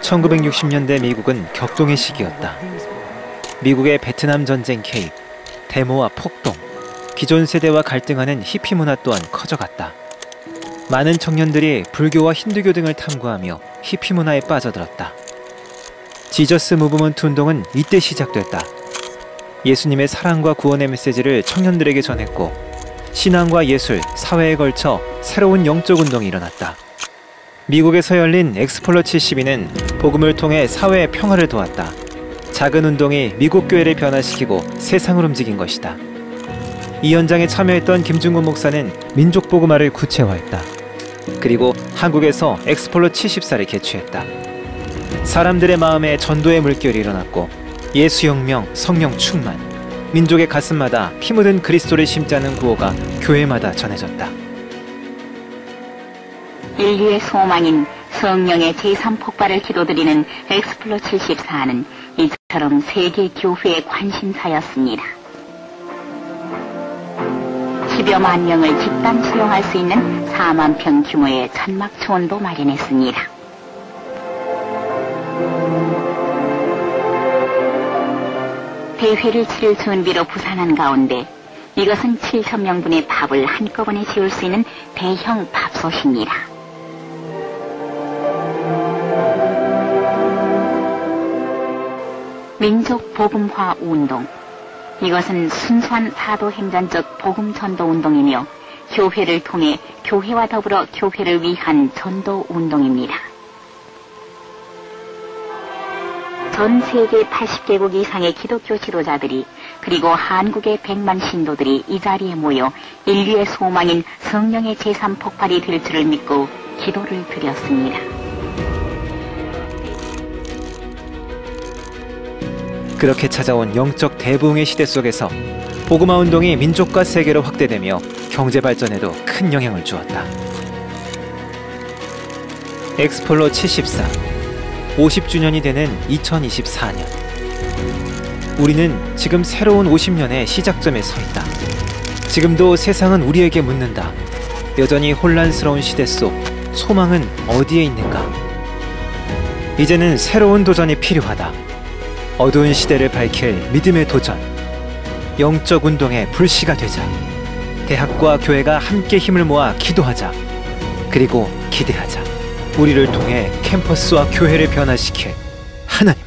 1960년대 미국은 격동의 시기였다. 미국의 베트남 전쟁 개입, 데모와 폭동, 기존 세대와 갈등하는 히피 문화 또한 커져갔다. 많은 청년들이 불교와 힌두교 등을 탐구하며 히피 문화에 빠져들었다. 지저스 무브먼트 운동은 이때 시작됐다. 예수님의 사랑과 구원의 메시지를 청년들에게 전했고 신앙과 예술, 사회에 걸쳐 새로운 영적 운동이 일어났다. 미국에서 열린 엑스플로 72는 복음을 통해 사회의 평화를 도왔다. 작은 운동이 미국 교회를 변화시키고 세상을 움직인 것이다. 이 현장에 참여했던 김중곤 목사는 민족 복음화를 구체화했다. 그리고 한국에서 엑스플로 74를 개최했다. 사람들의 마음에 전도의 물결이 일어났고 예수혁명, 성령 충만, 민족의 가슴마다 피 묻은 그리스도를 심자는 구호가 교회마다 전해졌다. 인류의 소망인 성령의 제3폭발을 기도드리는 엑스플로 74는 이처럼 세계 교회의 관심사였습니다. 10여만 명을 집단 수용할 수 있는 4만 평 규모의 천막 초원도 마련했습니다. 대회를 치를 준비로 부산한 가운데 이것은 7,000명분의 밥을 한꺼번에 지을 수 있는 대형 밥솥입니다. 민족 복음화 운동. 이것은 순수한 사도행전적 복음 전도 운동이며 교회를 통해 교회와 더불어 교회를 위한 전도 운동입니다. 전 세계 80개국 이상의 기독교 지도자들이 그리고 한국의 100만 신도들이 이 자리에 모여 인류의 소망인 성령의 제3폭발이 될 줄을 믿고 기도를 드렸습니다. 그렇게 찾아온 영적 대부흥의 시대 속에서 복음화 운동이 민족과 세계로 확대되며 경제 발전에도 큰 영향을 주었다. 엑스플로 74 50주년이 되는 2024년, 우리는 지금 새로운 50년의 시작점에 서 있다. 지금도 세상은 우리에게 묻는다. 여전히 혼란스러운 시대 속 소망은 어디에 있는가? 이제는 새로운 도전이 필요하다. 어두운 시대를 밝힐 믿음의 도전, 영적 운동의 불씨가 되자. 대학과 교회가 함께 힘을 모아 기도하자. 그리고 기대하자. 우리를 통해 캠퍼스와 교회를 변화시킬 하나님.